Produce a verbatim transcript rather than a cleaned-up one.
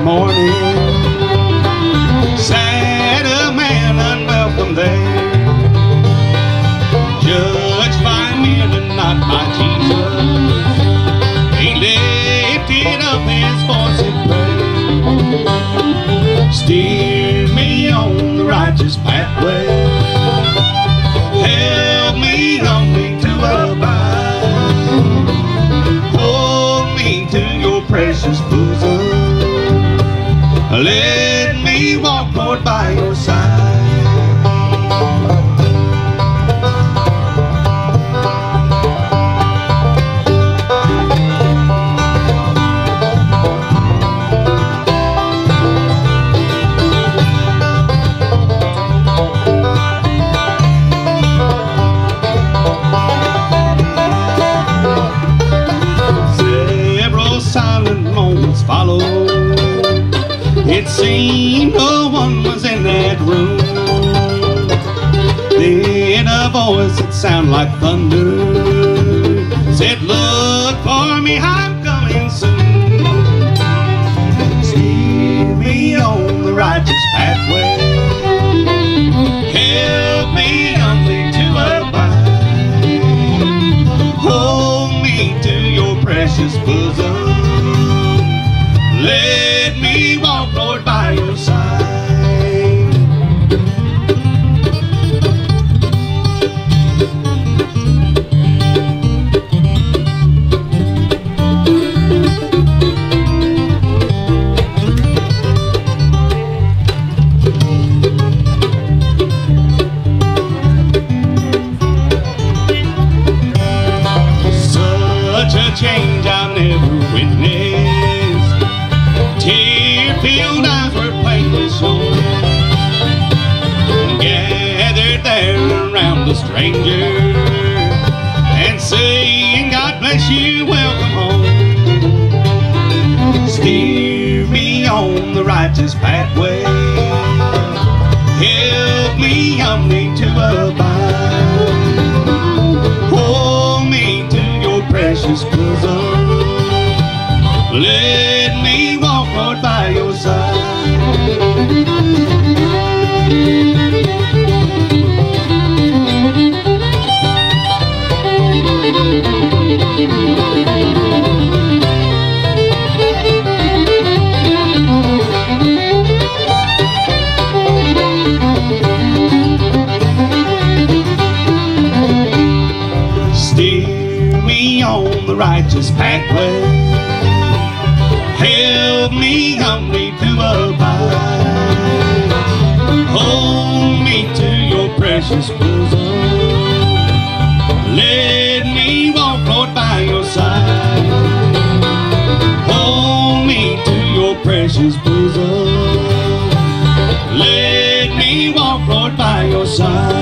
morning. Sad a man unwelcome there, judged by men and not by Jesus. He lifted up his voice in prayer. Steer me on the righteous pathway. Help me humbly to abide. Hold me to your precious bosom. Let me walk, Lord, by your side. Followed. It seemed no one was in that room. Then a voice that sounded like thunder said, look for me, I'm coming soon. Steer me on the righteous pathway. Help me humbly to abide. Hold me to your precious bosom. Let me walk, Lord, by your side. Such a change I've never witnessed. Tear-filled eyes were plainly shown, gathered there around the stranger, and saying, God bless you, welcome home. Steer me on the righteous pathway. Help me humbly to abide. Hold me to your precious bosom. Let me walk, Lord, by your side. Steer me on the righteous pathway. Help me humbly to abide. Hold me to your precious bosom. Let me walk, Lord, by your side. Hold me to your precious bosom. Let me walk, Lord, by your side.